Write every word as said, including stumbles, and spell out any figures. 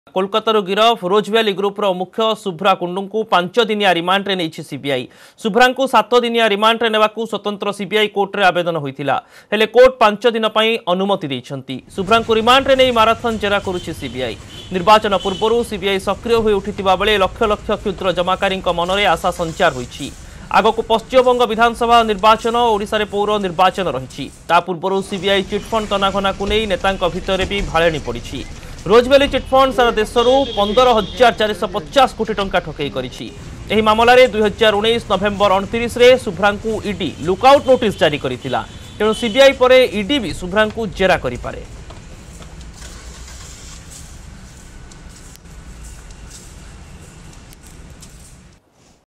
Kolkata गिरफ रोजभैली grouper मुख्य शुभ्रा कुंडू को पांच दिनिया रिमांड रे नहीं सीबीआई शुभ्रा को सात दिनिया रिमांड रे नेबाकू स्वतंत्र सीबीआई कोर्ट रे आवेदन होइथिला हेले कोर्ट पांच दिन पई अनुमति दैछंती शुभ्रा को रिमांड रे नहीं माराथन जेरा करुछि सीबीआई निर्वाचन पूर्व सीबीआई सक्रिय होई उठितिबा बेले लक्ष लक्ष क्षुद्र जमाकारी मनरे आशा संचार होइछि आगक पश्चिमबंग विधानसभा निर्वाचन ओडिशा रे पौर निर्वाचन रहिछि ता पूर्व सीबीआई चिटफंड तनाघना को नहीं नेतांक भितर भी भाळेणी पड़िछि रोजभैली चिटफंड सारा देश पंदर हजार चार सौ पचास कोटी टंका ठकई कर मामलें दुई हजार उन्नीस नवेम्बर अणतीस शुभ्रा को ईडी लुकआउट नोटिस जारी करथिला तेणु सीबीआई पर ईडी भी शुभ्रा को जेरा करिपारे।